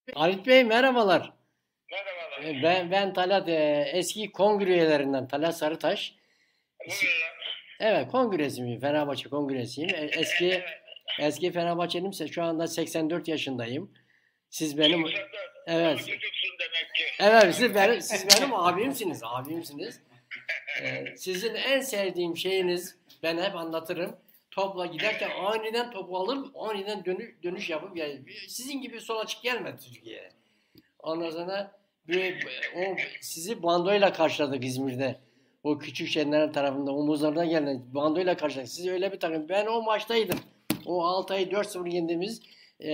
Halit Bey merhabalar. Merhabalar. Ben Talat, eski kongre üyelerinden Talat Sarıtaş. Si- Buyurun. Evet, kongresiyim, Fenerbahçe kongresiyim. Eski Evet. eski Fenerbahçeliyimse şu anda 84 yaşındayım. Siz benim 84. Daha evet. çocuksun demek ki. Evet, siz benim abimsiniz. Sizin en sevdiğim şeyiniz, ben hep anlatırım. Topla giderken aniden topu alır, aniden dönüş yapıp yani sizin gibi sol açık gelmedi Türkiye'ye. Ondan sonra o sizi bandoyla karşıladık İzmir'de. O küçük şenler tarafında omuzlarına gelen bandoyla karşıladık. Siz öyle bir takım. Ben o maçtaydım. O Altay'ı 4-0 yendiğimiz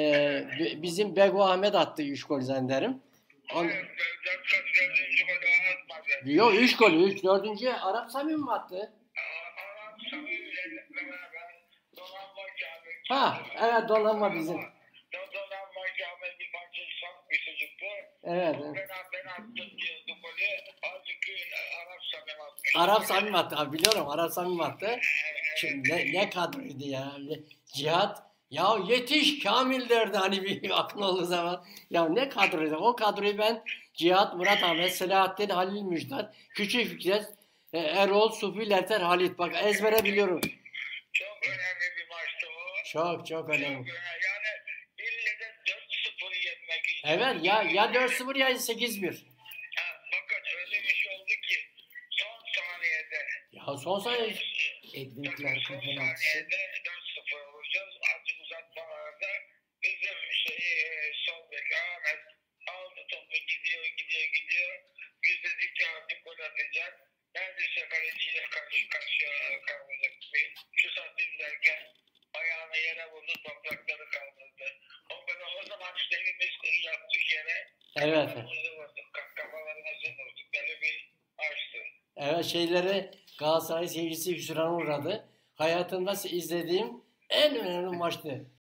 bizim Bego Ahmet attı 3 gol zannederim. On, Hayır. Dördüncü golü atmadı. yok 3 gol. 4. Arap Samim mi attı? Arap Samim'le beraber donanma Kamil Ha, çıktı. evet, donanma bizim. Donanma Kamil bir parça saf bir çocuktu. Evet. Ben attım diyordu golü. Halbuki Arap Samim atmıştı. Arap Samim attı. Abi biliyorum, Arap Samim attı. Şimdi ne kadroydu ya. Cihat ya yetiş Kamil derdi hani bir akıl olduğu zaman. Ya ne kadroydu. O kadroyu ben Cihat, Murat Ahmet, Selahattin, Halil Müjdat, Küçük Fikret, Erol, Sufi, Lerter, Halit. Bak ezbere biliyorum. Çok önemli bir maçtı bu. Çok önemli. Çok önemli. Yani ille de 4-0 yenmek için. Evet ya 4-0 ya 8-1. Bakın öyle bir şey oldu ki son saniyede Ya son saniye Edwin Clark'ın penaltısı. 4-0 olacağız. Artık uzatmalarda bizim sol bek Ahmet aldı topu gidiyor. Biz dedik ki artık gol atacak. Neredeyse kaleciyle karşı karşıya kalacak. Şu satayım derken ayağını yere vurdu, toprakları kaldırdı. O zaman işte elimiz yaptık yere evet. kafalarımızı vurduk. Kafalarımızı vurduk. Böyle bir açtı. Evet, şeyleri Galatasaray seyircisi hüsrana uğradı. Hayatımda izlediğim en önemli maçtı.